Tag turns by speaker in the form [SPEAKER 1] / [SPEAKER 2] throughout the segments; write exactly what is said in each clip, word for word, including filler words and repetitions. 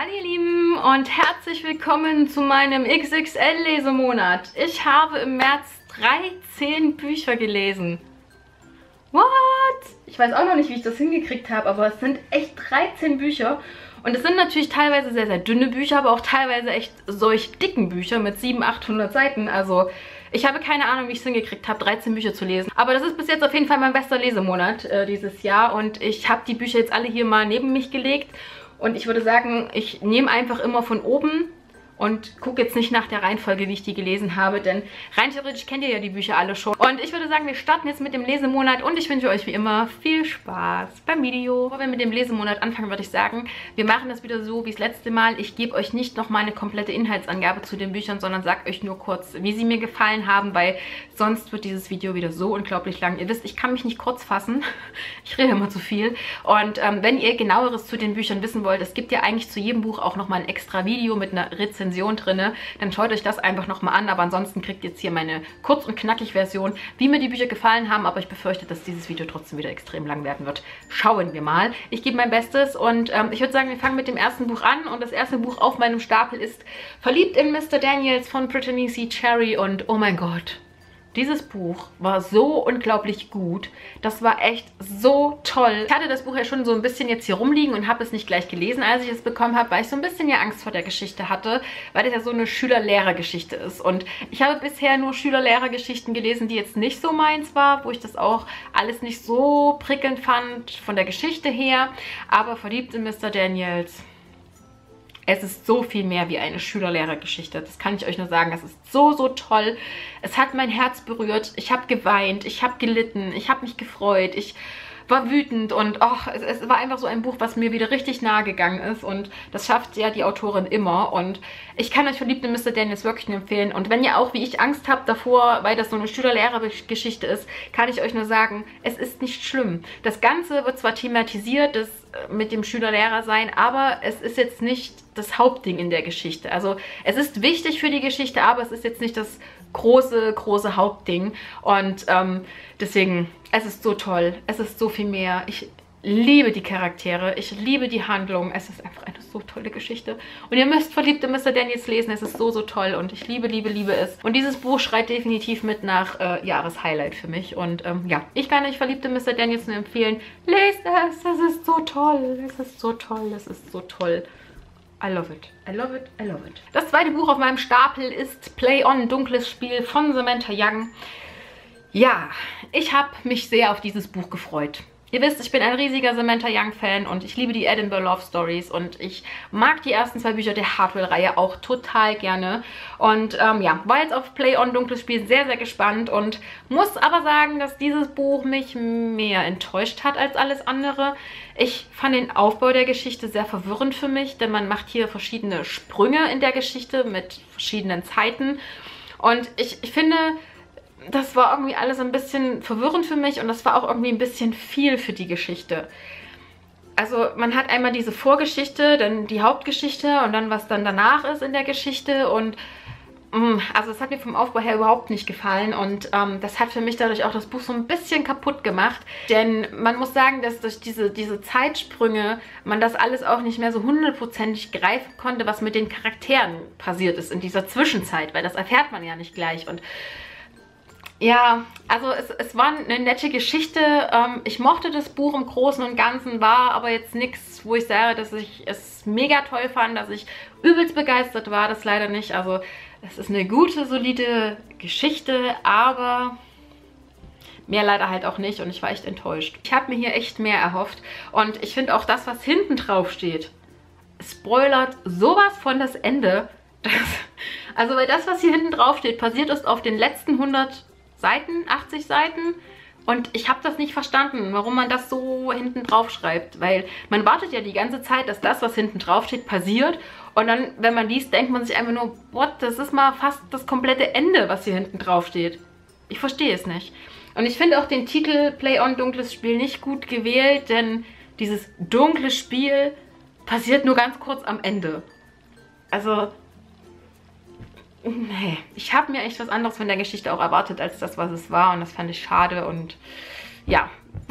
[SPEAKER 1] Hallo ihr Lieben und herzlich willkommen zu meinem X X L-Lesemonat. Ich habe im März dreizehn Bücher gelesen. What? Ich weiß auch noch nicht, wie ich das hingekriegt habe, aber es sind echt dreizehn Bücher. Und es sind natürlich teilweise sehr, sehr dünne Bücher, aber auch teilweise echt solch dicken Bücher mit siebenhundert, achthundert Seiten. Also ich habe keine Ahnung, wie ich es hingekriegt habe, dreizehn Bücher zu lesen. Aber das ist bis jetzt auf jeden Fall mein bester Lesemonat äh, dieses Jahr. Und ich habe die Bücher jetzt alle hier mal neben mich gelegt. Und ich würde sagen, ich nehme einfach immer von oben und gucke jetzt nicht nach der Reihenfolge, wie ich die gelesen habe, denn rein theoretisch kennt ihr ja die Bücher alle schon. Und ich würde sagen, wir starten jetzt mit dem Lesemonat und ich wünsche euch wie immer viel Spaß beim Video. Bevor wir mit dem Lesemonat anfangen, würde ich sagen, wir machen das wieder so wie das letzte Mal. Ich gebe euch nicht noch mal eine komplette Inhaltsangabe zu den Büchern, sondern sage euch nur kurz, wie sie mir gefallen haben, weil sonst wird dieses Video wieder so unglaublich lang. Ihr wisst, ich kann mich nicht kurz fassen. Ich rede immer zu viel. Und ähm, wenn ihr genaueres zu den Büchern wissen wollt, es gibt ja eigentlich zu jedem Buch auch nochmal ein extra Video mit einer Rezension drin, dann schaut euch das einfach nochmal an, aber ansonsten kriegt ihr jetzt hier meine kurz- und knackig Version, wie mir die Bücher gefallen haben, aber ich befürchte, dass dieses Video trotzdem wieder extrem lang werden wird. Schauen wir mal. Ich gebe mein Bestes und ähm, ich würde sagen, wir fangen mit dem ersten Buch an und das erste Buch auf meinem Stapel ist Verliebt in Mister Daniels von Brittany C. Cherry und oh mein Gott, dieses Buch war so unglaublich gut. Das war echt so toll. Ich hatte das Buch ja schon so ein bisschen jetzt hier rumliegen und habe es nicht gleich gelesen, als ich es bekommen habe, weil ich so ein bisschen ja Angst vor der Geschichte hatte, weil das ja so eine Schüler-Lehrer-Geschichte ist. Und ich habe bisher nur Schüler-Lehrer-Geschichten gelesen, die jetzt nicht so meins war, wo ich das auch alles nicht so prickelnd fand von der Geschichte her. Aber Verliebt in Mister Daniels, es ist so viel mehr wie eine Schüler-Lehrer-Geschichte. Das kann ich euch nur sagen. Es ist so, so toll. Es hat mein Herz berührt. Ich habe geweint. Ich habe gelitten. Ich habe mich gefreut. Ich war wütend. Und oh, es, es war einfach so ein Buch, was mir wieder richtig nahe gegangen ist. Und das schafft ja die Autorin immer. Und ich kann euch Verliebt in Mister Daniels wirklich nur empfehlen. Und wenn ihr auch, wie ich, Angst habt davor, weil das so eine Schüler-Lehrer-Geschichte ist, kann ich euch nur sagen, es ist nicht schlimm. Das Ganze wird zwar thematisiert, das mit dem Schüler-Lehrer sein, aber es ist jetzt nicht das Hauptding in der Geschichte. Also es ist wichtig für die Geschichte, aber es ist jetzt nicht das große, große Hauptding. Und ähm, deswegen, es ist so toll. Es ist so viel mehr. Ich liebe die Charaktere. Ich liebe die Handlung. Es ist einfach eine so tolle Geschichte. Und ihr müsst Verliebt in Mister Daniels lesen. Es ist so, so toll. Und ich liebe, liebe, liebe es. Und dieses Buch schreit definitiv mit nach äh, Jahreshighlight für mich. Und ähm, ja, ich kann euch Verliebt in Mister Daniels nur empfehlen. Lest es. Es ist so toll. Es ist so toll. Es ist so toll. I love it. I love it. I love it. Das zweite Buch auf meinem Stapel ist Play On, Dunkles Spiel von Samantha Young. Ja, ich habe mich sehr auf dieses Buch gefreut. Ihr wisst, ich bin ein riesiger Samantha Young-Fan und ich liebe die Edinburgh Love Stories und ich mag die ersten zwei Bücher der Hartwell-Reihe auch total gerne. Und ähm, ja, war jetzt auf Play On Dunkles Spiel sehr, sehr gespannt und muss aber sagen, dass dieses Buch mich mehr enttäuscht hat als alles andere. Ich fand den Aufbau der Geschichte sehr verwirrend für mich, denn man macht hier verschiedene Sprünge in der Geschichte mit verschiedenen Zeiten. Und ich, ich finde, das war irgendwie alles ein bisschen verwirrend für mich und das war auch irgendwie ein bisschen viel für die Geschichte. Also man hat einmal diese Vorgeschichte, dann die Hauptgeschichte und dann was dann danach ist in der Geschichte und mh, also es hat mir vom Aufbau her überhaupt nicht gefallen und ähm, das hat für mich dadurch auch das Buch so ein bisschen kaputt gemacht, denn man muss sagen, dass durch diese, diese Zeitsprünge man das alles auch nicht mehr so hundertprozentig greifen konnte, was mit den Charakteren passiert ist in dieser Zwischenzeit, weil das erfährt man ja nicht gleich und ja, also es, es war eine nette Geschichte. Ähm, ich mochte das Buch im Großen und Ganzen, war aber jetzt nichts, wo ich sage, dass ich es mega toll fand, dass ich übelst begeistert war, das leider nicht. Also es ist eine gute, solide Geschichte, aber mehr leider halt auch nicht und ich war echt enttäuscht. Ich habe mir hier echt mehr erhofft und ich finde auch das, was hinten drauf steht, spoilert sowas von das Ende. Das, also weil das, was hier hinten drauf steht, passiert ist auf den letzten hundert Seiten, achtzig Seiten und ich habe das nicht verstanden, warum man das so hinten drauf schreibt, weil man wartet ja die ganze Zeit, dass das, was hinten drauf steht, passiert und dann, wenn man liest, denkt man sich einfach nur, what, das ist mal fast das komplette Ende, was hier hinten drauf steht. Ich verstehe es nicht. Und ich finde auch den Titel Play On Dunkles Spiel nicht gut gewählt, denn dieses dunkle Spiel passiert nur ganz kurz am Ende. Also nee, ich habe mir echt was anderes von der Geschichte auch erwartet, als das, was es war. Und das fand ich schade und ja,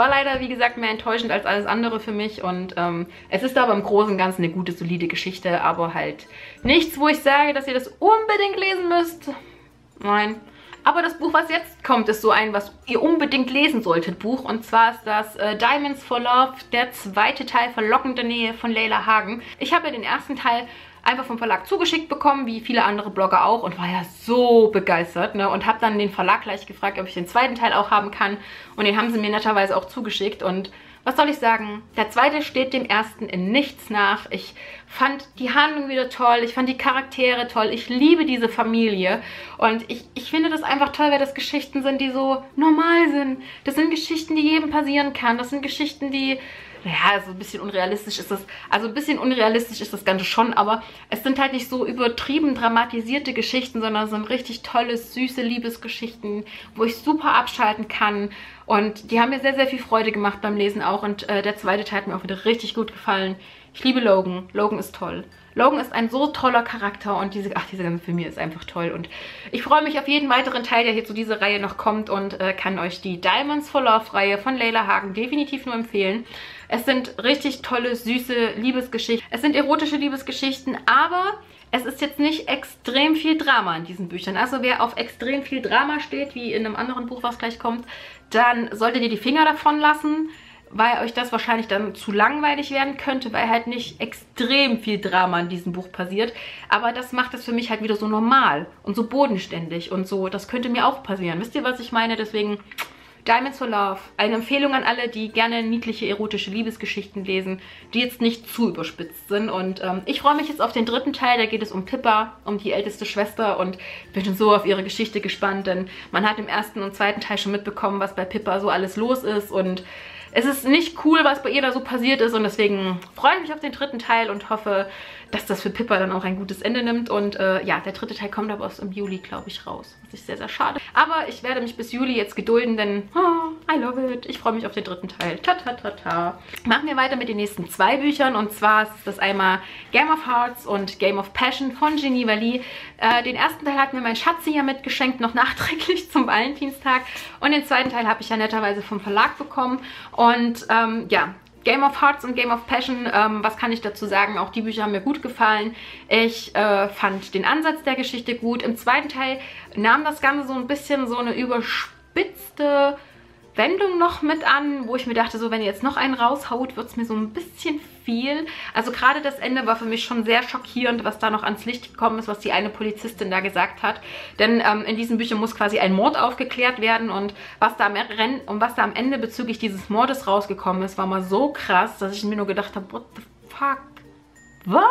[SPEAKER 1] War leider, wie gesagt, mehr enttäuschend als alles andere für mich. Und ähm, es ist aber im Großen und Ganzen eine gute, solide Geschichte. Aber halt nichts, wo ich sage, dass ihr das unbedingt lesen müsst. Nein. Aber das Buch, was jetzt kommt, ist so ein, was ihr unbedingt lesen solltet, Buch. Und zwar ist das äh, Diamonds for Love, der zweite Teil, Verlockende Nähe von Leila Hagen. Ich habe ja den ersten Teil einfach vom Verlag zugeschickt bekommen, wie viele andere Blogger auch, und war ja so begeistert, ne? Und habe dann den Verlag gleich gefragt, ob ich den zweiten Teil auch haben kann. Und den haben sie mir netterweise auch zugeschickt. Und was soll ich sagen? Der zweite steht dem ersten in nichts nach. Ich fand die Handlung wieder toll. Ich fand die Charaktere toll. Ich liebe diese Familie. Und ich, ich finde das einfach toll, weil das Geschichten sind, die so normal sind. Das sind Geschichten, die jedem passieren kann. Das sind Geschichten, die... Ja, so ein bisschen unrealistisch ist das, also ein bisschen unrealistisch ist das Ganze schon, aber es sind halt nicht so übertrieben dramatisierte Geschichten, sondern so richtig tolle, süße Liebesgeschichten, wo ich super abschalten kann. Und die haben mir sehr, sehr viel Freude gemacht beim Lesen auch. Und äh, der zweite Teil hat mir auch wieder richtig gut gefallen. Ich liebe Logan. Logan ist toll. Logan ist ein so toller Charakter und diese, ach, diese ganze Film hier ist einfach toll. Und ich freue mich auf jeden weiteren Teil, der hier zu dieser Reihe noch kommt, und äh, kann euch die Diamonds for Love Reihe von Leila Hagen definitiv nur empfehlen. Es sind richtig tolle, süße Liebesgeschichten. Es sind erotische Liebesgeschichten, aber es ist jetzt nicht extrem viel Drama in diesen Büchern. Also wer auf extrem viel Drama steht, wie in einem anderen Buch, was gleich kommt, dann solltet ihr die Finger davon lassen, weil euch das wahrscheinlich dann zu langweilig werden könnte, weil halt nicht extrem viel Drama in diesem Buch passiert. Aber das macht es für mich halt wieder so normal und so bodenständig und so. Das könnte mir auch passieren. Wisst ihr, was ich meine? Deswegen Diamonds for Love. Eine Empfehlung an alle, die gerne niedliche, erotische Liebesgeschichten lesen, die jetzt nicht zu überspitzt sind. Und ähm, ich freue mich jetzt auf den dritten Teil. Da geht es um Pippa, um die älteste Schwester. Und ich bin schon so auf ihre Geschichte gespannt, denn man hat im ersten und zweiten Teil schon mitbekommen, was bei Pippa so alles los ist. Und es ist nicht cool, was bei ihr da so passiert ist, und deswegen freue ich mich auf den dritten Teil und hoffe, dass das für Pippa dann auch ein gutes Ende nimmt. Und äh, ja, der dritte Teil kommt aber erst im Juli, glaube ich, raus. Was ich sehr, sehr schade. Aber ich werde mich bis Juli jetzt gedulden, denn oh, I love it. Ich freue mich auf den dritten Teil. Ta, ta, ta, ta. Machen wir weiter mit den nächsten zwei Büchern, und zwar ist das einmal Game of Hearts und Game of Passion von Geneva Lee. Äh, den ersten Teil hat mir mein Schatzi ja mitgeschenkt, noch nachträglich zum Valentinstag. Und den zweiten Teil habe ich ja netterweise vom Verlag bekommen. Und ähm, ja, Game of Hearts und Game of Passion, ähm, was kann ich dazu sagen? Auch die Bücher haben mir gut gefallen. Ich äh, fand den Ansatz der Geschichte gut. Im zweiten Teil nahm das Ganze so ein bisschen so eine überspitzte Wendung noch mit an, wo ich mir dachte, so wenn ihr jetzt noch einen raushaut, wird es mir so ein bisschen viel. Also gerade das Ende war für mich schon sehr schockierend, was da noch ans Licht gekommen ist, was die eine Polizistin da gesagt hat. Denn ähm, in diesen Büchern muss quasi ein Mord aufgeklärt werden, und was da am, Ren und was da am Ende bezüglich dieses Mordes rausgekommen ist, war mal so krass, dass ich mir nur gedacht habe, what the fuck? Was?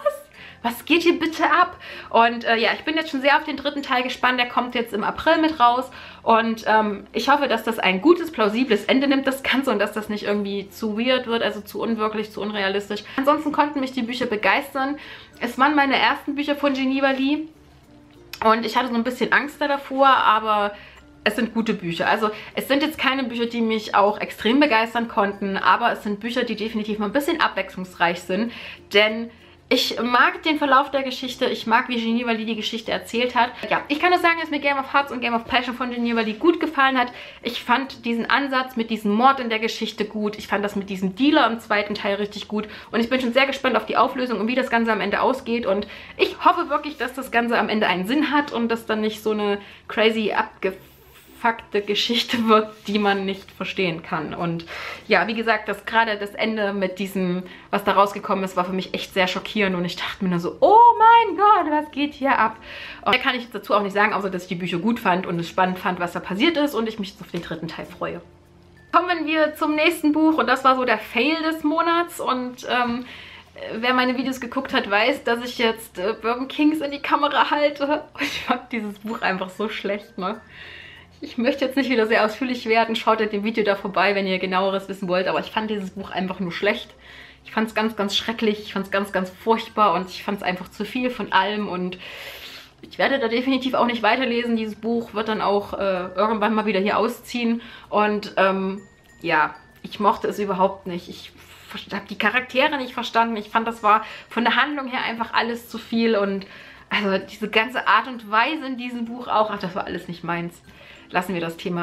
[SPEAKER 1] Was geht hier bitte ab? Und äh, ja, ich bin jetzt schon sehr auf den dritten Teil gespannt. Der kommt jetzt im April mit raus. Und ähm, ich hoffe, dass das ein gutes, plausibles Ende nimmt, das Ganze. Und dass das nicht irgendwie zu weird wird, also zu unwirklich, zu unrealistisch. Ansonsten konnten mich die Bücher begeistern. Es waren meine ersten Bücher von Geneva Lee. Und ich hatte so ein bisschen Angst davor, aber es sind gute Bücher. Also es sind jetzt keine Bücher, die mich auch extrem begeistern konnten. Aber es sind Bücher, die definitiv mal ein bisschen abwechslungsreich sind. Denn ich mag den Verlauf der Geschichte, ich mag, wie Geneva Lee die Geschichte erzählt hat. Ja, ich kann nur sagen, dass mir Game of Hearts und Game of Passion von Geneva Lee gut gefallen hat. Ich fand diesen Ansatz mit diesem Mord in der Geschichte gut. Ich fand das mit diesem Dealer im zweiten Teil richtig gut. Und ich bin schon sehr gespannt auf die Auflösung und wie das Ganze am Ende ausgeht. Und ich hoffe wirklich, dass das Ganze am Ende einen Sinn hat und dass dann nicht so eine crazy abgefuckte Geschichte wird, die man nicht verstehen kann. Und ja, wie gesagt, das gerade das Ende mit diesem, was da rausgekommen ist, war für mich echt sehr schockierend, und ich dachte mir nur so, oh mein Gott, was geht hier ab? Und da kann ich jetzt dazu auch nicht sagen, außer dass ich die Bücher gut fand und es spannend fand, was da passiert ist, und ich mich jetzt auf den dritten Teil freue. Kommen wir zum nächsten Buch, und das war so der Fail des Monats, und ähm, wer meine Videos geguckt hat, weiß, dass ich jetzt äh, Bourbon Kings in die Kamera halte. Ich fand dieses Buch einfach so schlecht, ne? Ich möchte jetzt nicht wieder sehr ausführlich werden. Schaut in dem Video da vorbei, wenn ihr genaueres wissen wollt. Aber ich fand dieses Buch einfach nur schlecht. Ich fand es ganz, ganz schrecklich. Ich fand es ganz, ganz furchtbar. Und ich fand es einfach zu viel von allem. Und ich werde da definitiv auch nicht weiterlesen. Dieses Buch wird dann auch äh, irgendwann mal wieder hier ausziehen. Und ähm, ja, ich mochte es überhaupt nicht. Ich habe die Charaktere nicht verstanden. Ich fand, das war von der Handlung her einfach alles zu viel. Und also diese ganze Art und Weise in diesem Buch auch, ach, das war alles nicht meins. Lassen wir das Thema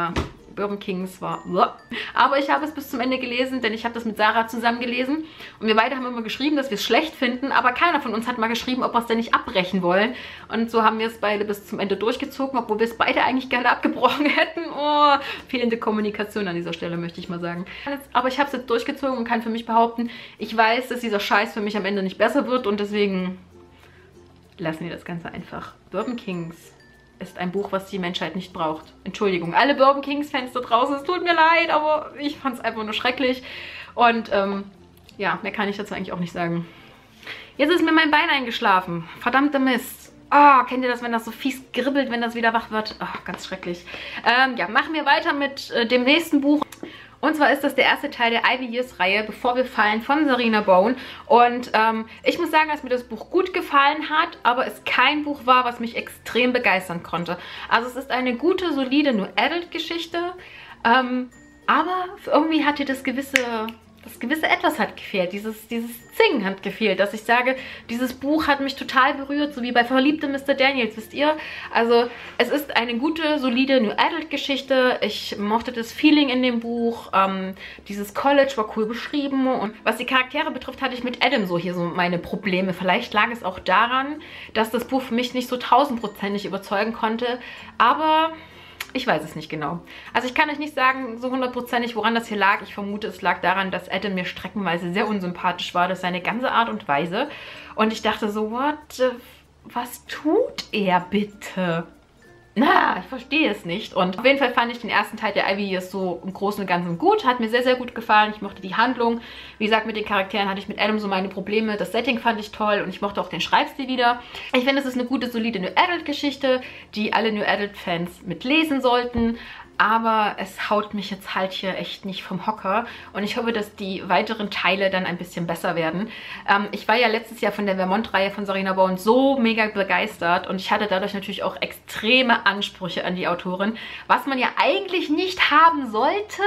[SPEAKER 1] Bourbon Kings war... Aber ich habe es bis zum Ende gelesen, denn ich habe das mit Sarah zusammen gelesen. Und wir beide haben immer geschrieben, dass wir es schlecht finden, aber keiner von uns hat mal geschrieben, ob wir es denn nicht abbrechen wollen. Und so haben wir es beide bis zum Ende durchgezogen, obwohl wir es beide eigentlich gerne abgebrochen hätten. Oh, fehlende Kommunikation an dieser Stelle, möchte ich mal sagen. Aber ich habe es jetzt durchgezogen und kann für mich behaupten, ich weiß, dass dieser Scheiß für mich am Ende nicht besser wird und deswegen lassen wir das Ganze einfach. Bourbon Kings ist ein Buch, was die Menschheit nicht braucht. Entschuldigung, alle Bourbon Kings-Fans da draußen, es tut mir leid, aber ich fand es einfach nur schrecklich. Und ähm, ja, mehr kann ich dazu eigentlich auch nicht sagen. Jetzt ist mir mein Bein eingeschlafen. Verdammte Mist. Oh, kennt ihr das, wenn das so fies gribbelt, wenn das wieder wach wird? Oh, ganz schrecklich. Ähm, ja, machen wir weiter mit äh, dem nächsten Buch. Und zwar ist das der erste Teil der Ivy Years-Reihe, Bevor wir fallen, von Sarina Bone. Und ähm, ich muss sagen, dass mir das Buch gut gefallen hat, aber es kein Buch war, was mich extrem begeistern konnte. Also es ist eine gute, solide New-Adult-Geschichte, ähm, aber irgendwie hat hier das gewisse... Das gewisse Etwas hat gefehlt, dieses, dieses Zing hat gefehlt, dass ich sage, dieses Buch hat mich total berührt, so wie bei Verliebte Mister Daniels, wisst ihr? Also es ist eine gute, solide New-Adult-Geschichte. Ich mochte das Feeling in dem Buch, ähm, dieses College war cool beschrieben und was die Charaktere betrifft, hatte ich mit Adam so hier so meine Probleme. Vielleicht lag es auch daran, dass das Buch für mich nicht so tausendprozentig überzeugen konnte, aber... Ich weiß es nicht genau. Also ich kann euch nicht sagen, so hundertprozentig, woran das hier lag. Ich vermute, es lag daran, dass Adam mir streckenweise sehr unsympathisch war. Das ist seine ganze Art und Weise. Und ich dachte so, what? Was tut er bitte? Na, ich verstehe es nicht. Und auf jeden Fall fand ich den ersten Teil der Ivy Years so im Großen und Ganzen gut. Hat mir sehr, sehr gut gefallen. Ich mochte die Handlung. Wie gesagt, mit den Charakteren hatte ich mit Adam so meine Probleme. Das Setting fand ich toll und ich mochte auch den Schreibstil wieder. Ich finde, es ist eine gute, solide New-Adult-Geschichte, die alle New-Adult-Fans mitlesen sollten. Aber es haut mich jetzt halt hier echt nicht vom Hocker. Und ich hoffe, dass die weiteren Teile dann ein bisschen besser werden. Ähm, ich war ja letztes Jahr von der Vermont-Reihe von Sarina Bone so mega begeistert. Und ich hatte dadurch natürlich auch extreme Ansprüche an die Autorin. Was man ja eigentlich nicht haben sollte.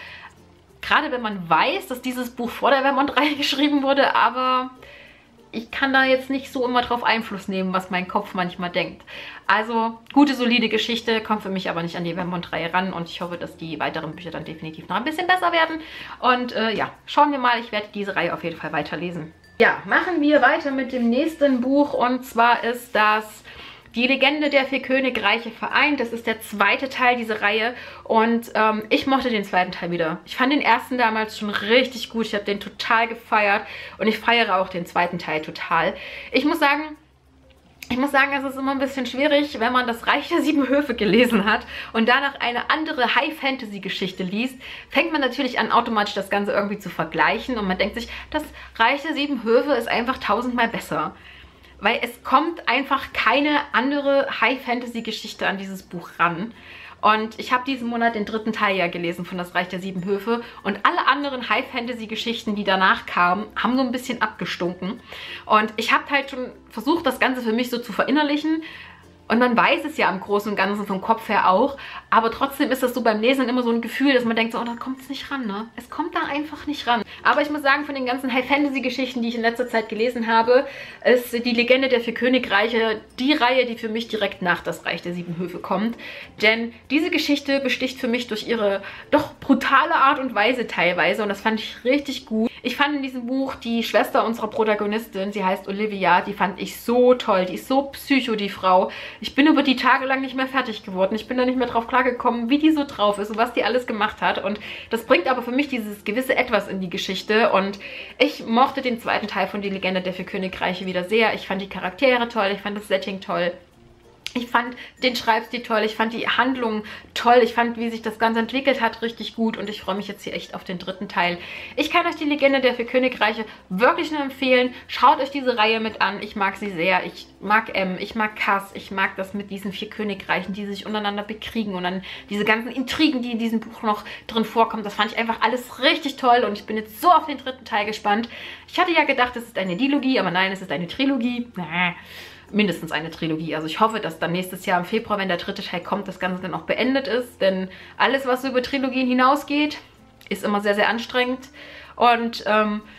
[SPEAKER 1] Gerade wenn man weiß, dass dieses Buch vor der Vermont-Reihe geschrieben wurde. Aber... ich kann da jetzt nicht so immer drauf Einfluss nehmen, was mein Kopf manchmal denkt. Also, gute, solide Geschichte, kommt für mich aber nicht an die Vermont-Reihe ran und ich hoffe, dass die weiteren Bücher dann definitiv noch ein bisschen besser werden. Und äh, ja, schauen wir mal, ich werde diese Reihe auf jeden Fall weiterlesen. Ja, machen wir weiter mit dem nächsten Buch und zwar ist das... Die Legende der vier Königreiche vereint. Das ist der zweite Teil dieser Reihe. Und ähm, ich mochte den zweiten Teil wieder. Ich fand den ersten damals schon richtig gut. Ich habe den total gefeiert. Und ich feiere auch den zweiten Teil total. Ich muss sagen... Ich muss sagen, es ist immer ein bisschen schwierig, wenn man das Reich der Sieben Höfe gelesen hat und danach eine andere High-Fantasy-Geschichte liest, fängt man natürlich an, automatisch das Ganze irgendwie zu vergleichen und man denkt sich, das Reich der Sieben Höfe ist einfach tausendmal besser. Weil es kommt einfach keine andere High-Fantasy-Geschichte an dieses Buch ran. Und ich habe diesen Monat den dritten Teil ja gelesen von Das Reich der Sieben Höfe. Und alle anderen High-Fantasy-Geschichten, die danach kamen, haben so ein bisschen abgestunken. Und ich habe halt schon versucht, das Ganze für mich so zu verinnerlichen. Und man weiß es ja im Großen und Ganzen vom Kopf her auch, aber trotzdem ist das so beim Lesen immer so ein Gefühl, dass man denkt so, oh, da kommt es nicht ran, ne? Es kommt da einfach nicht ran. Aber ich muss sagen, von den ganzen High-Fantasy-Geschichten, die ich in letzter Zeit gelesen habe, ist die Legende der vier Königreiche die Reihe, die für mich direkt nach Das Reich der Sieben Höfe kommt. Denn diese Geschichte besticht für mich durch ihre doch brutale Art und Weise teilweise und das fand ich richtig gut. Ich fand in diesem Buch die Schwester unserer Protagonistin, sie heißt Olivia, die fand ich so toll, die ist so psycho, die Frau. Ich bin über die Tage lang nicht mehr fertig geworden. Ich bin da nicht mehr drauf klargekommen, wie die so drauf ist und was die alles gemacht hat. Und das bringt aber für mich dieses gewisse Etwas in die Geschichte. Und ich mochte den zweiten Teil von Die Legende der vier Königreiche wieder sehr. Ich fand die Charaktere toll, ich fand das Setting toll. Ich fand den Schreibstil toll, ich fand die Handlung toll, ich fand, wie sich das Ganze entwickelt hat, richtig gut und ich freue mich jetzt hier echt auf den dritten Teil. Ich kann euch die Legende der vier Königreiche wirklich nur empfehlen. Schaut euch diese Reihe mit an, ich mag sie sehr. Ich mag M, ich mag Cass, ich mag das mit diesen vier Königreichen, die sich untereinander bekriegen und dann diese ganzen Intrigen, die in diesem Buch noch drin vorkommen. Das fand ich einfach alles richtig toll und ich bin jetzt so auf den dritten Teil gespannt. Ich hatte ja gedacht, es ist eine Dilogie, aber nein, es ist eine Trilogie. Mindestens eine Trilogie. Also ich hoffe, dass dann nächstes Jahr im Februar, wenn der dritte Teil kommt, das Ganze dann auch beendet ist. Denn alles, was so über Trilogien hinausgeht, ist immer sehr, sehr anstrengend. Und ähm,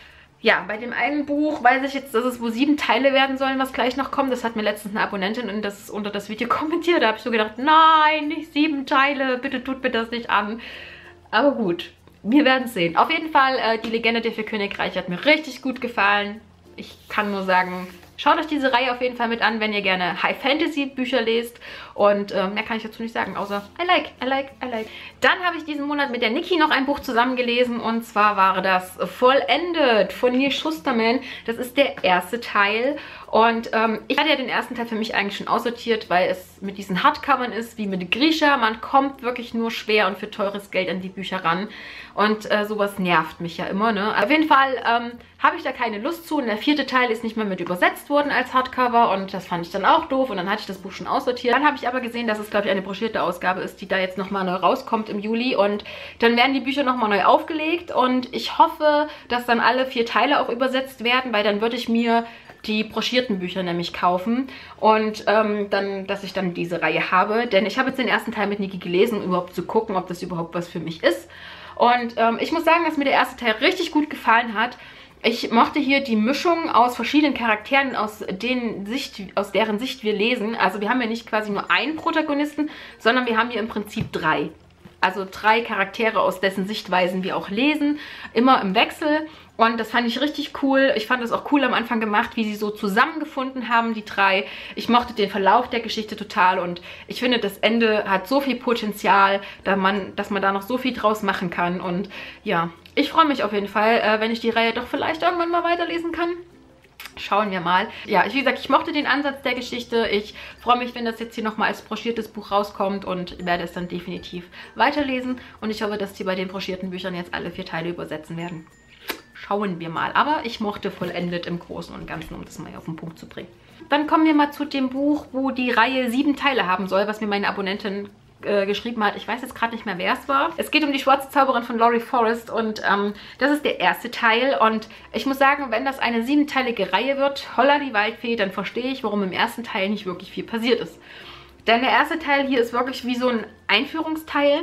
[SPEAKER 1] Ja, bei dem einen Buch weiß ich jetzt, dass es wohl sieben Teile werden sollen, was gleich noch kommt. Das hat mir letztens eine Abonnentin und das unter das Video kommentiert. Da habe ich so gedacht, nein, nicht sieben Teile, bitte tut mir das nicht an. Aber gut, wir werden es sehen. Auf jeden Fall, äh, die Legende der vier Königreiche hat mir richtig gut gefallen. Ich kann nur sagen, schaut euch diese Reihe auf jeden Fall mit an, wenn ihr gerne High-Fantasy-Bücher lest. Und äh, mehr kann ich dazu nicht sagen, außer I like, I like, I like. Dann habe ich diesen Monat mit der Niki noch ein Buch zusammengelesen. Und zwar war das Vollendet von Neal Shusterman. Das ist der erste Teil. Und ähm, ich hatte ja den ersten Teil für mich eigentlich schon aussortiert, weil es mit diesen Hardcovern ist, wie mit Grisha. Man kommt wirklich nur schwer und für teures Geld an die Bücher ran. Und äh, sowas nervt mich ja immer, ne? Auf jeden Fall ähm, habe ich da keine Lust zu. Und der vierte Teil ist nicht mehr mit übersetzt worden als Hardcover. Und das fand ich dann auch doof. Und dann hatte ich das Buch schon aussortiert. Dann habe ich aber gesehen, dass es, glaube ich, eine broschierte Ausgabe ist, die da jetzt nochmal neu rauskommt im Juli. Und dann werden die Bücher nochmal neu aufgelegt. Und ich hoffe, dass dann alle vier Teile auch übersetzt werden, weil dann würde ich mir die broschierten Bücher nämlich kaufen und ähm, dann, dass ich dann diese Reihe habe. Denn ich habe jetzt den ersten Teil mit Niki gelesen, um überhaupt zu gucken, ob das überhaupt was für mich ist. Und ähm, ich muss sagen, dass mir der erste Teil richtig gut gefallen hat. Ich mochte hier die Mischung aus verschiedenen Charakteren, aus, denen Sicht, aus deren Sicht wir lesen. Also wir haben ja nicht quasi nur einen Protagonisten, sondern wir haben hier im Prinzip drei. Also drei Charaktere, aus dessen Sichtweisen wir auch lesen, immer im Wechsel. Und das fand ich richtig cool. Ich fand es auch cool am Anfang gemacht, wie sie so zusammengefunden haben, die drei. Ich mochte den Verlauf der Geschichte total und ich finde, das Ende hat so viel Potenzial, dass man, dass man da noch so viel draus machen kann. Und ja, ich freue mich auf jeden Fall, äh, wenn ich die Reihe doch vielleicht irgendwann mal weiterlesen kann. Schauen wir mal. Ja, wie gesagt, ich mochte den Ansatz der Geschichte. Ich freue mich, wenn das jetzt hier nochmal als broschiertes Buch rauskommt und werde es dann definitiv weiterlesen. Und ich hoffe, dass die bei den broschierten Büchern jetzt alle vier Teile übersetzen werden. Schauen wir mal. Aber ich mochte Vollendet im Großen und Ganzen, um das mal auf den Punkt zu bringen. Dann kommen wir mal zu dem Buch, wo die Reihe sieben Teile haben soll, was mir meine Abonnentin äh, geschrieben hat. Ich weiß jetzt gerade nicht mehr, wer es war. Es geht um die schwarze Zauberin von Laurie Forrest und ähm, das ist der erste Teil. Und ich muss sagen, wenn das eine siebenteilige Reihe wird, Holla die Waldfee, dann verstehe ich, warum im ersten Teil nicht wirklich viel passiert ist. Denn der erste Teil hier ist wirklich wie so ein Einführungsteil.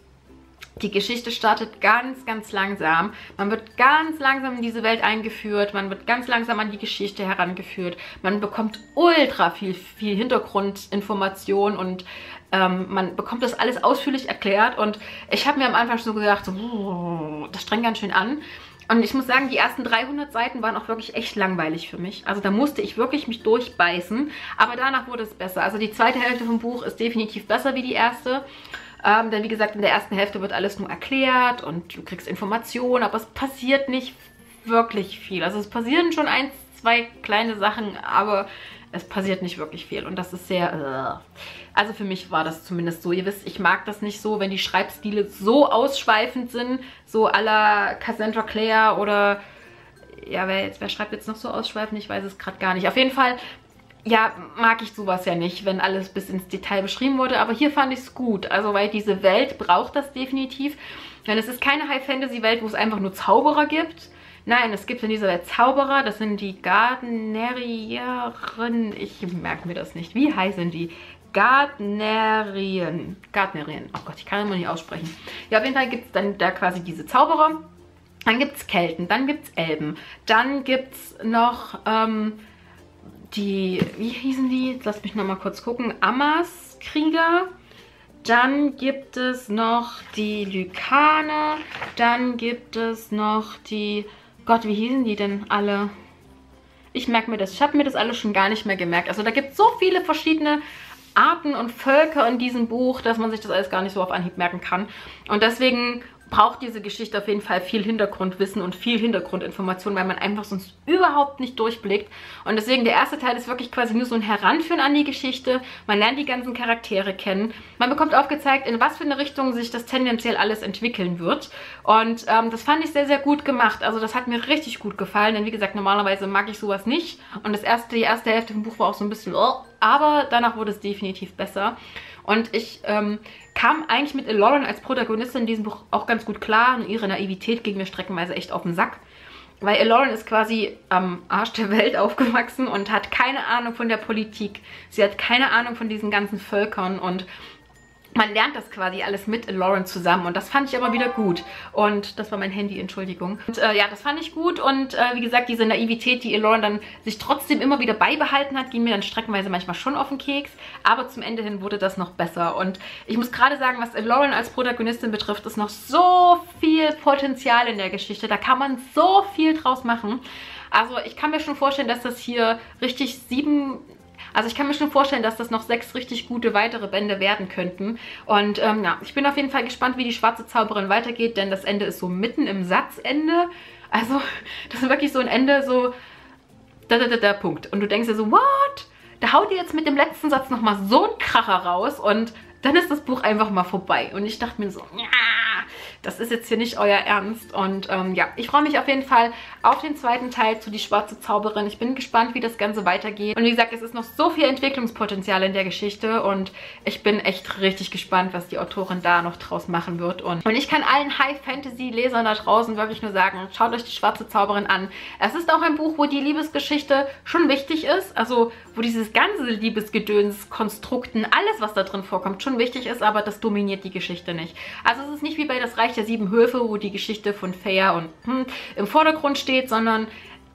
[SPEAKER 1] Die Geschichte startet ganz, ganz langsam. Man wird ganz langsam in diese Welt eingeführt. Man wird ganz langsam an die Geschichte herangeführt. Man bekommt ultra viel, viel Hintergrundinformation und ähm, man bekommt das alles ausführlich erklärt. Und ich habe mir am Anfang schon so gedacht, so, oh, das strengt ganz schön an. Und ich muss sagen, die ersten dreihundert Seiten waren auch wirklich echt langweilig für mich. Also da musste ich wirklich mich durchbeißen. Aber danach wurde es besser. Also die zweite Hälfte vom Buch ist definitiv besser wie die erste. Ähm, denn wie gesagt, in der ersten Hälfte wird alles nur erklärt und du kriegst Informationen, aber es passiert nicht wirklich viel. Also es passieren schon ein, zwei kleine Sachen, aber es passiert nicht wirklich viel und das ist sehr... Uh. Also für mich war das zumindest so. Ihr wisst, ich mag das nicht so, wenn die Schreibstile so ausschweifend sind, so à la Cassandra Clare oder... Ja, wer, jetzt, wer schreibt jetzt noch so ausschweifend? Ich weiß es gerade gar nicht. Auf jeden Fall... Ja, mag ich sowas ja nicht, wenn alles bis ins Detail beschrieben wurde. Aber hier fand ich es gut. Also, weil diese Welt braucht das definitiv. Denn es ist keine High-Fantasy-Welt, wo es einfach nur Zauberer gibt. Nein, es gibt in dieser Welt Zauberer. Das sind die Gardnerieren. Ich merke mir das nicht. Wie heißen die? Gardnerien. Gardnerien. Oh Gott, ich kann immer nicht aussprechen. Ja, auf jeden Fall gibt es dann da quasi diese Zauberer. Dann gibt es Kelten. Dann gibt es Elben. Dann gibt es noch... Ähm, die, wie hießen die? Lass mich nochmal kurz gucken. Ammerskrieger. Dann gibt es noch die Lykaner. Dann gibt es noch die... Gott, wie hießen die denn alle? Ich merke mir das. Ich habe mir das alles schon gar nicht mehr gemerkt. Also da gibt es so viele verschiedene Arten und Völker in diesem Buch, dass man sich das alles gar nicht so auf Anhieb merken kann. Und deswegen braucht diese Geschichte auf jeden Fall viel Hintergrundwissen und viel Hintergrundinformation, weil man einfach sonst überhaupt nicht durchblickt. Und deswegen, der erste Teil ist wirklich quasi nur so ein Heranführen an die Geschichte. Man lernt die ganzen Charaktere kennen. Man bekommt aufgezeigt, in was für eine Richtung sich das tendenziell alles entwickeln wird. Und ähm, das fand ich sehr, sehr gut gemacht. Also das hat mir richtig gut gefallen, denn wie gesagt, normalerweise mag ich sowas nicht. Und das erste, die erste Hälfte vom Buch war auch so ein bisschen... Oh, aber danach wurde es definitiv besser. Und ich ähm, kam eigentlich mit Lauren als Protagonistin in diesem Buch auch ganz gut klar. Und ihre Naivität ging mir streckenweise echt auf den Sack. Weil Lauren ist quasi am Arsch der Welt aufgewachsen und hat keine Ahnung von der Politik. Sie hat keine Ahnung von diesen ganzen Völkern. Und man lernt das quasi alles mit Lauren zusammen und das fand ich aber wieder gut. Und das war mein Handy, Entschuldigung. Und äh, ja, das fand ich gut und äh, wie gesagt, diese Naivität, die Lauren dann sich trotzdem immer wieder beibehalten hat, ging mir dann streckenweise manchmal schon auf den Keks. Aber zum Ende hin wurde das noch besser. Und ich muss gerade sagen, was Lauren als Protagonistin betrifft, ist noch so viel Potenzial in der Geschichte. Da kann man so viel draus machen. Also ich kann mir schon vorstellen, dass das hier richtig sieben... Also ich kann mir schon vorstellen, dass das noch sechs richtig gute weitere Bände werden könnten. Und ähm, ja, ich bin auf jeden Fall gespannt, wie die schwarze Zauberin weitergeht, denn das Ende ist so mitten im Satzende. Also das ist wirklich so ein Ende, so da, da, da, da, Punkt. Und du denkst dir so, what? Da haut ihr jetzt mit dem letzten Satz nochmal so einen Kracher raus und dann ist das Buch einfach mal vorbei. Und ich dachte mir so, ja, das ist jetzt hier nicht euer Ernst. Und ähm, ja, ich freue mich auf jeden Fall auf den zweiten Teil zu Die schwarze Zauberin. Ich bin gespannt, wie das Ganze weitergeht. Und wie gesagt, es ist noch so viel Entwicklungspotenzial in der Geschichte. Und ich bin echt richtig gespannt, was die Autorin da noch draus machen wird. Und, und ich kann allen High-Fantasy-Lesern da draußen wirklich nur sagen, schaut euch Die schwarze Zauberin an. Es ist auch ein Buch, wo die Liebesgeschichte schon wichtig ist. Also wo dieses ganze Liebesgedöns, Konstrukten, alles, was da drin vorkommt, schon wichtig ist, aber das dominiert die Geschichte nicht. Also es ist nicht wie bei Das Reich der sieben Höfe, wo die Geschichte von Feyre und hm, im Vordergrund steht, sondern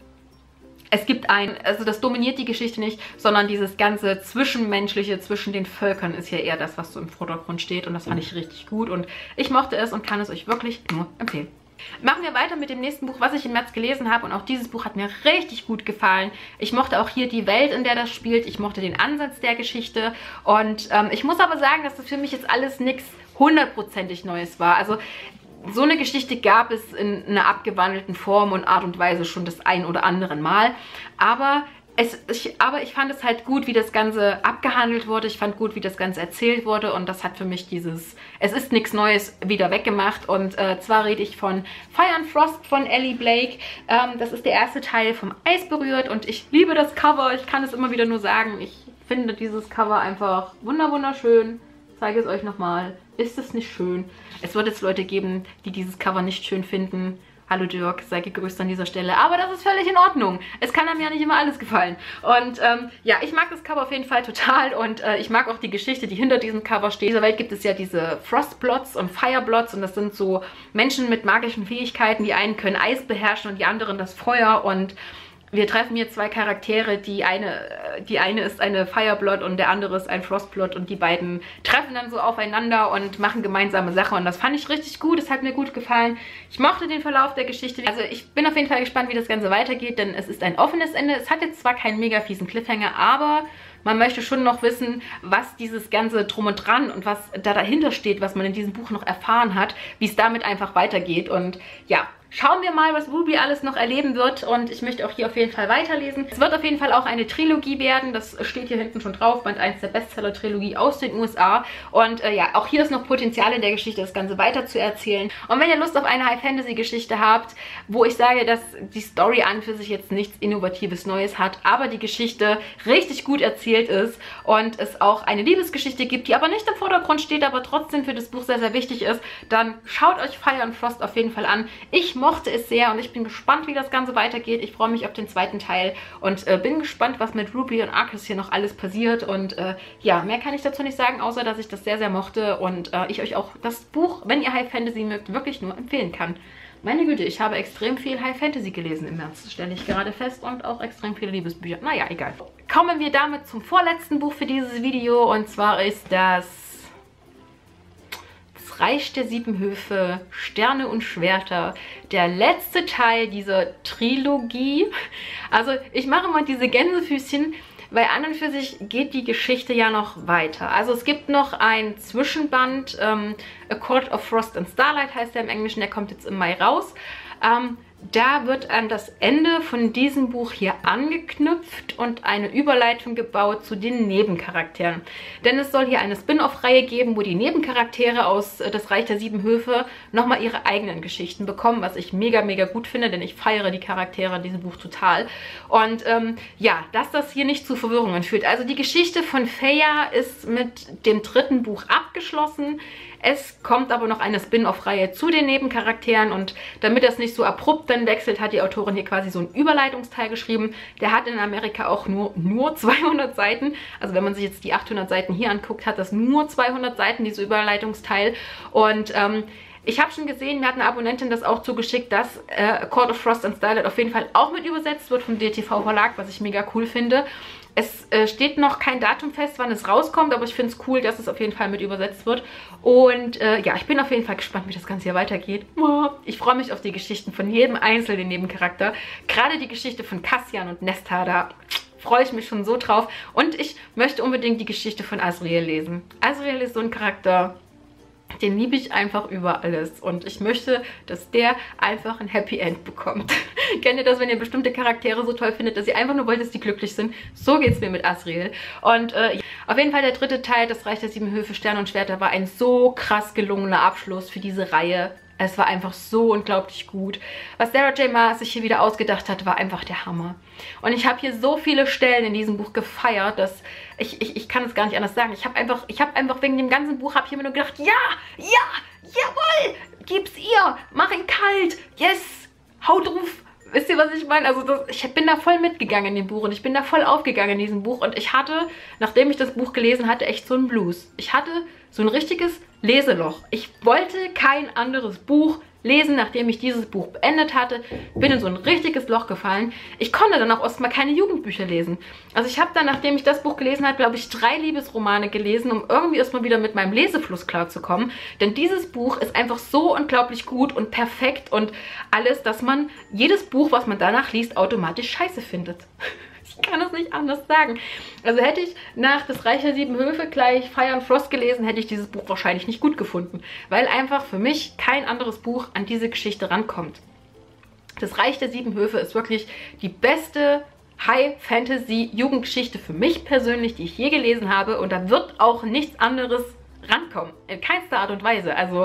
[SPEAKER 1] es gibt ein, also das dominiert die Geschichte nicht, sondern dieses ganze Zwischenmenschliche zwischen den Völkern ist ja eher das, was so im Vordergrund steht und das fand ich richtig gut und ich mochte es und kann es euch wirklich nur empfehlen. Machen wir weiter mit dem nächsten Buch, was ich im März gelesen habe und auch dieses Buch hat mir richtig gut gefallen. Ich mochte auch hier die Welt, in der das spielt. Ich mochte den Ansatz der Geschichte und ähm, ich muss aber sagen, dass das für mich jetzt alles nichts hundertprozentig Neues war. Also so eine Geschichte gab es in einer abgewandelten Form und Art und Weise schon das ein oder andere Mal, aber Es, ich, aber ich fand es halt gut, wie das Ganze abgehandelt wurde. Ich fand gut, wie das Ganze erzählt wurde. Und das hat für mich dieses, es ist nichts Neues, wieder weggemacht. Und äh, zwar rede ich von Fire and Frost von Ellie Blake. Ähm, das ist der erste Teil vom Eis berührt. Und ich liebe das Cover. Ich kann es immer wieder nur sagen. Ich finde dieses Cover einfach wunderschön. Ich zeige es euch nochmal. Ist es nicht schön? Es wird jetzt Leute geben, die dieses Cover nicht schön finden. Hallo Dirk, sei gegrüßt an dieser Stelle. Aber das ist völlig in Ordnung. Es kann einem ja nicht immer alles gefallen. Und ähm, ja, ich mag das Cover auf jeden Fall total. Und äh, ich mag auch die Geschichte, die hinter diesem Cover steht. In dieser Welt gibt es ja diese Frostblots und Fireblots. Und das sind so Menschen mit magischen Fähigkeiten. Die einen können Eis beherrschen und die anderen das Feuer. Und wir treffen hier zwei Charaktere, die eine, die eine ist eine Fireblot und der andere ist ein Frostblot und die beiden treffen dann so aufeinander und machen gemeinsame Sache und das fand ich richtig gut, es hat mir gut gefallen. Ich mochte den Verlauf der Geschichte, also ich bin auf jeden Fall gespannt, wie das Ganze weitergeht, denn es ist ein offenes Ende. Es hat jetzt zwar keinen mega fiesen Cliffhanger, aber man möchte schon noch wissen, was dieses ganze Drum und Dran und was da dahinter steht, was man in diesem Buch noch erfahren hat, wie es damit einfach weitergeht und ja, schauen wir mal, was Ruby alles noch erleben wird und ich möchte auch hier auf jeden Fall weiterlesen. Es wird auf jeden Fall auch eine Trilogie werden, das steht hier hinten schon drauf, Band eins der Bestseller-Trilogie aus den U S A und äh, ja, auch hier ist noch Potenzial in der Geschichte, das Ganze weiter zu erzählen. Und wenn ihr Lust auf eine High-Fantasy-Geschichte habt, wo ich sage, dass die Story an für sich jetzt nichts Innovatives Neues hat, aber die Geschichte richtig gut erzählt ist und es auch eine Liebesgeschichte gibt, die aber nicht im Vordergrund steht, aber trotzdem für das Buch sehr, sehr wichtig ist, dann schaut euch Fire and Frost auf jeden Fall an. Ich mochte es sehr und ich bin gespannt, wie das Ganze weitergeht. Ich freue mich auf den zweiten Teil und äh, bin gespannt, was mit Ruby und Arcus hier noch alles passiert. Und äh, ja, mehr kann ich dazu nicht sagen, außer dass ich das sehr, sehr mochte und äh, ich euch auch das Buch, wenn ihr High Fantasy mögt, wirklich nur empfehlen kann. Meine Güte, ich habe extrem viel High Fantasy gelesen im März, das stelle ich gerade fest, und auch extrem viele Liebesbücher. Naja, egal. Kommen wir damit zum vorletzten Buch für dieses Video und zwar ist das Reich der sieben Höfe, Sterne und Schwerter, der letzte Teil dieser Trilogie. Also ich mache mal diese Gänsefüßchen, weil an und für sich geht die Geschichte ja noch weiter. Also es gibt noch ein Zwischenband, ähm, A Court of Frost and Starlight heißt der im Englischen, der kommt jetzt im Mai raus. Ähm, Da wird an das Ende von diesem Buch hier angeknüpft und eine Überleitung gebaut zu den Nebencharakteren. Denn es soll hier eine Spin-off-Reihe geben, wo die Nebencharaktere aus äh, Das Reich der sieben Höfe nochmal ihre eigenen Geschichten bekommen, was ich mega, mega gut finde, denn ich feiere die Charaktere in diesem Buch total. Und ähm, ja, dass das hier nicht zu Verwirrungen führt. Also die Geschichte von Feyre ist mit dem dritten Buch abgeschlossen. Es kommt aber noch eine Spin-off-Reihe zu den Nebencharakteren und damit das nicht so abrupt dann wechselt, hat die Autorin hier quasi so einen Überleitungsteil geschrieben. Der hat in Amerika auch nur, nur zweihundert Seiten. Also wenn man sich jetzt die achthundert Seiten hier anguckt, hat das nur zweihundert Seiten, dieser Überleitungsteil. Und ähm, ich habe schon gesehen, mir hat eine Abonnentin das auch zugeschickt, dass äh, Court of Frost and Starlight auf jeden Fall auch mit übersetzt wird vom D T V Verlag, was ich mega cool finde. Es äh, steht noch kein Datum fest, wann es rauskommt, aber ich finde es cool, dass es auf jeden Fall mit übersetzt wird. Und äh, ja, ich bin auf jeden Fall gespannt, wie das Ganze hier weitergeht. Ich freue mich auf die Geschichten von jedem einzelnen Nebencharakter. Gerade die Geschichte von Cassian und Nesta, da freue ich mich schon so drauf. Und ich möchte unbedingt die Geschichte von Azriel lesen. Azriel ist so ein Charakter, den liebe ich einfach über alles. Und ich möchte, dass der einfach ein Happy End bekommt. Kennt ihr das, wenn ihr bestimmte Charaktere so toll findet, dass ihr einfach nur wollt, dass die glücklich sind? So geht es mir mit Azriel. Und äh, ja. Auf jeden Fall der dritte Teil, das Reich der sieben Höfe, Sterne und Schwerter, war ein so krass gelungener Abschluss für diese Reihe. Es war einfach so unglaublich gut. Was Sarah J. Maas sich hier wieder ausgedacht hat, war einfach der Hammer. Und ich habe hier so viele Stellen in diesem Buch gefeiert, dass ich, ich, ich kann es gar nicht anders sagen. Ich habe einfach, ich habe einfach wegen dem ganzen Buch, habe ich immer nur gedacht, ja, ja, jawohl, gib's ihr, mach ihn kalt, yes, haut drauf. Wisst ihr, was ich meine? Also das, ich bin da voll mitgegangen in dem Buch und ich bin da voll aufgegangen in diesem Buch. Und ich hatte, nachdem ich das Buch gelesen hatte, echt so einen Blues. Ich hatte so ein richtiges Leseloch. Ich wollte kein anderes Buch lesen, nachdem ich dieses Buch beendet hatte. Bin in so ein richtiges Loch gefallen. Ich konnte dann auch erstmal keine Jugendbücher lesen. Also ich habe dann, nachdem ich das Buch gelesen habe, glaube ich, drei Liebesromane gelesen, um irgendwie erstmal wieder mit meinem Lesefluss klarzukommen. Denn dieses Buch ist einfach so unglaublich gut und perfekt und alles, dass man jedes Buch, was man danach liest, automatisch scheiße findet. Ich kann es nicht anders sagen. Also hätte ich nach Das Reich der sieben Höfe gleich Fire and Frost gelesen, hätte ich dieses Buch wahrscheinlich nicht gut gefunden. Weil einfach für mich kein anderes Buch an diese Geschichte rankommt. Das Reich der sieben Höfe ist wirklich die beste High-Fantasy-Jugendgeschichte für mich persönlich, die ich je gelesen habe. Und da wird auch nichts anderes rankommen. In keinster Art und Weise. Also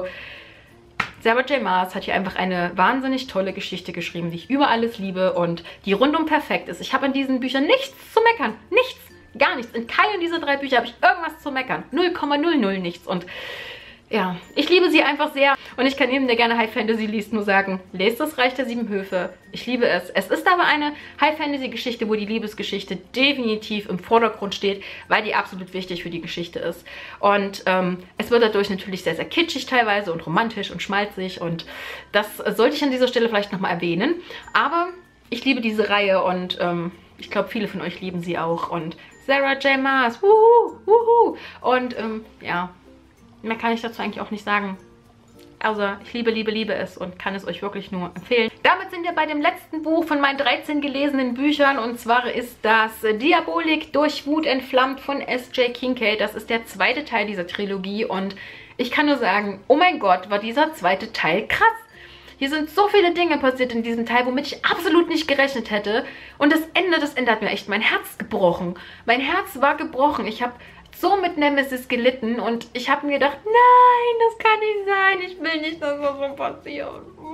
[SPEAKER 1] Sarah J. Maas hat hier einfach eine wahnsinnig tolle Geschichte geschrieben, die ich über alles liebe und die rundum perfekt ist. Ich habe an diesen Büchern nichts zu meckern. Nichts. Gar nichts. In keinem dieser drei Bücher habe ich irgendwas zu meckern. null Komma null null nichts. Und ja, ich liebe sie einfach sehr. Und ich kann jedem, der gerne High Fantasy liest, nur sagen, lest Das Reich der sieben Höfe. Ich liebe es. Es ist aber eine High Fantasy Geschichte, wo die Liebesgeschichte definitiv im Vordergrund steht, weil die absolut wichtig für die Geschichte ist. Und ähm, es wird dadurch natürlich sehr, sehr kitschig teilweise und romantisch und schmalzig. Und das sollte ich an dieser Stelle vielleicht nochmal erwähnen. Aber ich liebe diese Reihe und ähm, ich glaube, viele von euch lieben sie auch. Und Sarah J. Maas, wuhu, wuhu. Und ähm, ja, mehr kann ich dazu eigentlich auch nicht sagen. Also ich liebe, liebe, liebe es und kann es euch wirklich nur empfehlen. Damit sind wir bei dem letzten Buch von meinen dreizehn gelesenen Büchern. Und zwar ist das Diabolik durch Wut entflammt von S J Kincaid. Das ist der zweite Teil dieser Trilogie. Und ich kann nur sagen, oh mein Gott, war dieser zweite Teil krass. Hier sind so viele Dinge passiert in diesem Teil, womit ich absolut nicht gerechnet hätte. Und das Ende, das Ende hat mir echt mein Herz gebrochen. Mein Herz war gebrochen. Ich habe so mit Nemesis gelitten und ich habe mir gedacht, nein, das kann nicht sein, ich will nicht, dass das so passiert.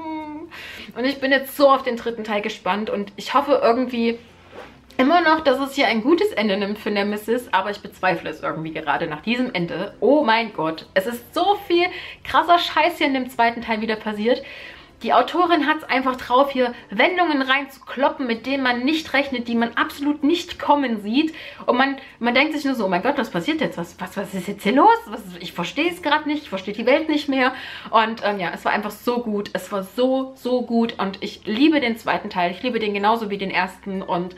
[SPEAKER 1] Und ich bin jetzt so auf den dritten Teil gespannt und ich hoffe irgendwie immer noch, dass es hier ein gutes Ende nimmt für Nemesis, aber ich bezweifle es irgendwie gerade nach diesem Ende. Oh mein Gott, es ist so viel krasser Scheiß hier in dem zweiten Teil wieder passiert. Die Autorin hat es einfach drauf, hier Wendungen reinzukloppen, mit denen man nicht rechnet, die man absolut nicht kommen sieht. Und man, man denkt sich nur so, oh mein Gott, was passiert jetzt? Was, was, was ist jetzt hier los? Was, ich verstehe es gerade nicht, ich verstehe die Welt nicht mehr. Und ähm, ja, es war einfach so gut. Es war so, so gut. Und ich liebe den zweiten Teil. Ich liebe den genauso wie den ersten. Und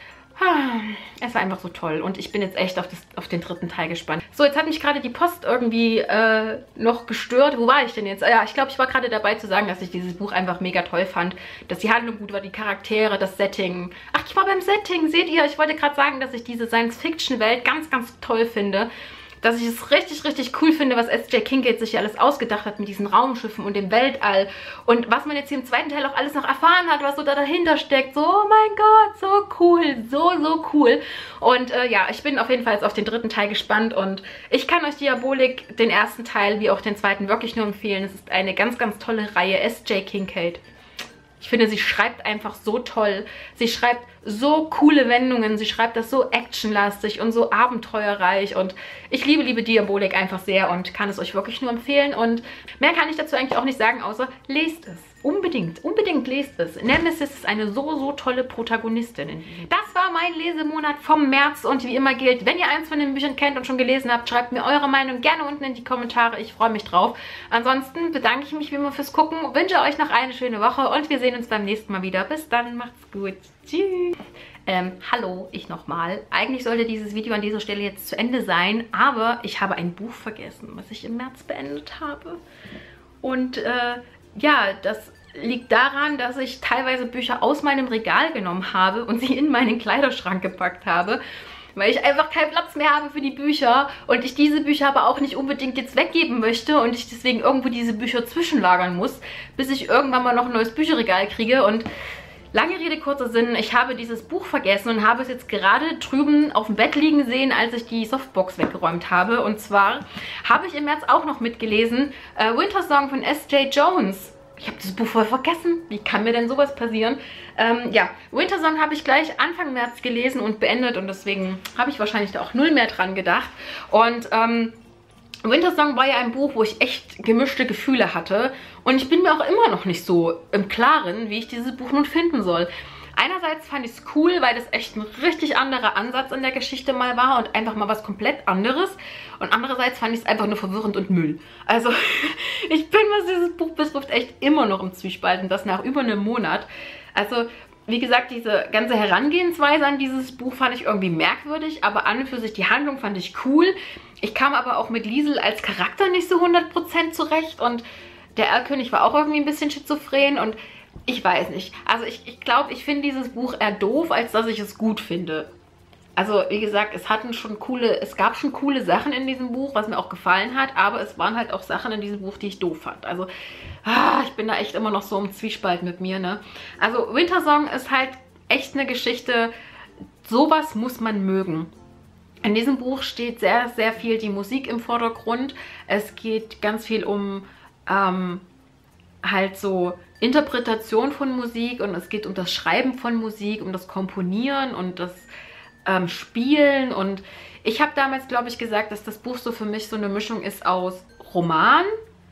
[SPEAKER 1] es war einfach so toll und ich bin jetzt echt auf, das, auf den dritten Teil gespannt. So, jetzt hat mich gerade die Post irgendwie äh, noch gestört. Wo war ich denn jetzt? Ja, ich glaube, ich war gerade dabei zu sagen, dass ich dieses Buch einfach mega toll fand. Dass die Handlung gut war, die Charaktere, das Setting. Ach, ich war beim Setting, seht ihr? Ich wollte gerade sagen, dass ich diese Science-Fiction-Welt ganz, ganz toll finde. Dass ich es richtig, richtig cool finde, was S J Kincaid sich hier alles ausgedacht hat mit diesen Raumschiffen und dem Weltall. Und was man jetzt hier im zweiten Teil auch alles noch erfahren hat, was so da dahinter steckt. So, oh mein Gott, so cool, so, so cool. Und äh, ja, ich bin auf jeden Fall jetzt auf den dritten Teil gespannt. Und ich kann euch Diabolik, den ersten Teil wie auch den zweiten, wirklich nur empfehlen. Es ist eine ganz, ganz tolle Reihe. S J Kincaid. Ich finde, sie schreibt einfach so toll. Sie schreibt so coole Wendungen. Sie schreibt das so actionlastig und so abenteuerreich. Und ich liebe, liebe Diabolik einfach sehr und kann es euch wirklich nur empfehlen. Und mehr kann ich dazu eigentlich auch nicht sagen, außer lest es. Unbedingt, unbedingt lest es. Nemesis ist eine so, so tolle Protagonistin. Das war mein Lesemonat vom März und wie immer gilt, wenn ihr eins von den Büchern kennt und schon gelesen habt, schreibt mir eure Meinung gerne unten in die Kommentare. Ich freue mich drauf. Ansonsten bedanke ich mich wie immer fürs Gucken, wünsche euch noch eine schöne Woche und wir sehen uns beim nächsten Mal wieder. Bis dann, macht's gut. Tschüss. Ähm, hallo, ich nochmal. Eigentlich sollte dieses Video an dieser Stelle jetzt zu Ende sein, aber ich habe ein Buch vergessen, was ich im März beendet habe. Und, äh, ja, das liegt daran, dass ich teilweise Bücher aus meinem Regal genommen habe und sie in meinen Kleiderschrank gepackt habe, weil ich einfach keinen Platz mehr habe für die Bücher und ich diese Bücher aber auch nicht unbedingt jetzt weggeben möchte und ich deswegen irgendwo diese Bücher zwischenlagern muss, bis ich irgendwann mal noch ein neues Bücherregal kriege. Und lange Rede, kurzer Sinn, ich habe dieses Buch vergessen und habe es jetzt gerade drüben auf dem Bett liegen sehen, als ich die Softbox weggeräumt habe. Und zwar habe ich im März auch noch mitgelesen äh, Winter Song von S J Jones. Ich habe das Buch voll vergessen. Wie kann mir denn sowas passieren? Ähm, ja, Winter Song habe ich gleich Anfang März gelesen und beendet und deswegen habe ich wahrscheinlich da auch null mehr dran gedacht. Und ähm, Winter Song war ja ein Buch, wo ich echt gemischte Gefühle hatte und ich bin mir auch immer noch nicht so im Klaren, wie ich dieses Buch nun finden soll. Einerseits fand ich es cool, weil das echt ein richtig anderer Ansatz in der Geschichte mal war und einfach mal was komplett anderes. Und andererseits fand ich es einfach nur verwirrend und Müll. Also ich bin, was dieses Buch betrifft, echt immer noch im Zwiespalt und das nach über einem Monat. Also wie gesagt, diese ganze Herangehensweise an dieses Buch fand ich irgendwie merkwürdig, aber an und für sich die Handlung fand ich cool. Ich kam aber auch mit Liesel als Charakter nicht so hundert Prozent zurecht und der Erlkönig war auch irgendwie ein bisschen schizophren und ich weiß nicht. Also ich, ich glaube, ich finde dieses Buch eher doof, als dass ich es gut finde. Also wie gesagt, es hatten schon coole, es gab schon coole Sachen in diesem Buch, was mir auch gefallen hat, aber es waren halt auch Sachen in diesem Buch, die ich doof fand. Also ah, ich bin da echt immer noch so im Zwiespalt mit mir, ne? Also Winter Song ist halt echt eine Geschichte, sowas muss man mögen. In diesem Buch steht sehr, sehr viel die Musik im Vordergrund. Es geht ganz viel um ähm, halt so Interpretation von Musik und es geht um das Schreiben von Musik, um das Komponieren und das ähm, Spielen. Und ich habe damals, glaube ich, gesagt, dass das Buch so für mich so eine Mischung ist aus Roman,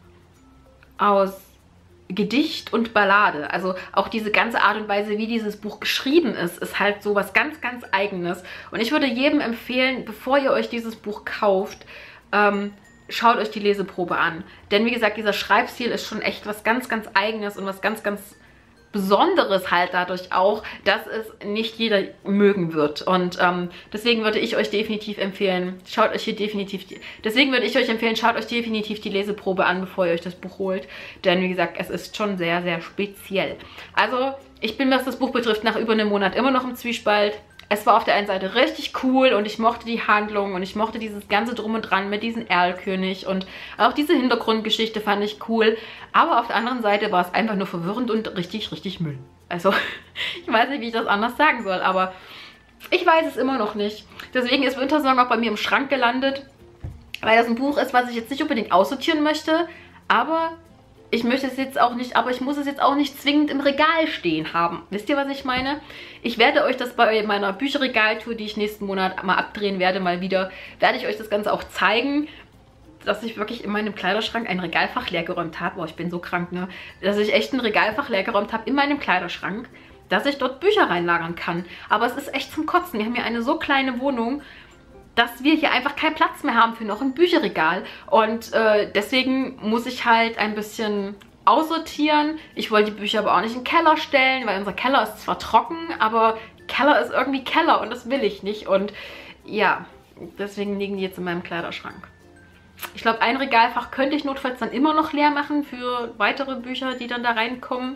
[SPEAKER 1] aus Gedicht und Ballade. Also auch diese ganze Art und Weise, wie dieses Buch geschrieben ist, ist halt so was ganz, ganz Eigenes. Und ich würde jedem empfehlen, bevor ihr euch dieses Buch kauft, ähm, schaut euch die Leseprobe an. Denn wie gesagt, dieser Schreibstil ist schon echt was ganz, ganz Eigenes und was ganz, ganz Besonderes halt dadurch auch, dass es nicht jeder mögen wird. Und ähm, deswegen würde ich euch definitiv empfehlen, schaut euch hier definitiv, die, deswegen würde ich euch empfehlen, schaut euch definitiv die Leseprobe an, bevor ihr euch das Buch holt. Denn wie gesagt, es ist schon sehr, sehr speziell. Also, ich bin, was das Buch betrifft, nach über einem Monat immer noch im Zwiespalt. Es war auf der einen Seite richtig cool und ich mochte die Handlung und ich mochte dieses ganze Drum und Dran mit diesem Erlkönig und auch diese Hintergrundgeschichte fand ich cool. Aber auf der anderen Seite war es einfach nur verwirrend und richtig, richtig Müll. Also, ich weiß nicht, wie ich das anders sagen soll, aber ich weiß es immer noch nicht. Deswegen ist Winter Song auch bei mir im Schrank gelandet, weil das ein Buch ist, was ich jetzt nicht unbedingt aussortieren möchte, aber ich möchte es jetzt auch nicht, aber ich muss es jetzt auch nicht zwingend im Regal stehen haben. Wisst ihr, was ich meine? Ich werde euch das bei meiner Bücherregaltour, die ich nächsten Monat mal abdrehen werde, mal wieder, werde ich euch das Ganze auch zeigen, dass ich wirklich in meinem Kleiderschrank ein Regalfach leergeräumt habe. Boah, ich bin so krank, ne? Dass ich echt ein Regalfach leergeräumt habe in meinem Kleiderschrank, dass ich dort Bücher reinlagern kann. Aber es ist echt zum Kotzen. Wir haben hier eine so kleine Wohnung, dass wir hier einfach keinen Platz mehr haben für noch ein Bücherregal. Und äh, deswegen muss ich halt ein bisschen aussortieren. Ich wollte die Bücher aber auch nicht in den Keller stellen, weil unser Keller ist zwar trocken, aber Keller ist irgendwie Keller und das will ich nicht. Und ja, deswegen liegen die jetzt in meinem Kleiderschrank. Ich glaube, ein Regalfach könnte ich notfalls dann immer noch leer machen für weitere Bücher, die dann da reinkommen.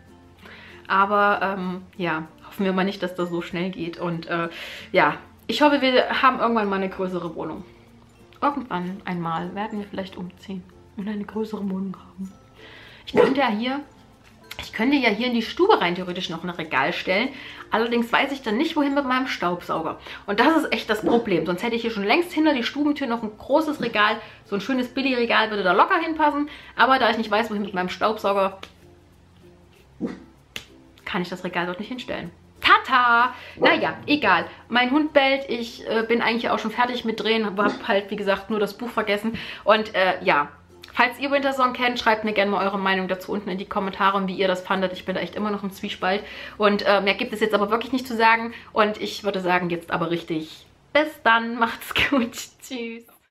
[SPEAKER 1] Aber ähm, ja, hoffen wir mal nicht, dass das so schnell geht. Und äh, ja, ich hoffe, wir haben irgendwann mal eine größere Wohnung. Irgendwann einmal werden wir vielleicht umziehen und eine größere Wohnung haben. Ich könnte ja hier, ich könnte ja hier in die Stube rein theoretisch noch ein Regal stellen. Allerdings weiß ich dann nicht, wohin mit meinem Staubsauger. Und das ist echt das Problem. Sonst hätte ich hier schon längst hinter die Stubentür noch ein großes Regal. So ein schönes Billigregal würde da locker hinpassen. Aber da ich nicht weiß, wohin mit meinem Staubsauger, kann ich das Regal dort nicht hinstellen. Tata! Naja, egal. Mein Hund bellt. Ich äh, bin eigentlich auch schon fertig mit Drehen. Habe halt, wie gesagt, nur das Buch vergessen. Und äh, ja, falls ihr Winter Song kennt, schreibt mir gerne mal eure Meinung dazu unten in die Kommentare und wie ihr das fandet. Ich bin da echt immer noch im Zwiespalt. Und äh, mehr gibt es jetzt aber wirklich nicht zu sagen. Und ich würde sagen, jetzt aber richtig. Bis dann. Macht's gut. Tschüss.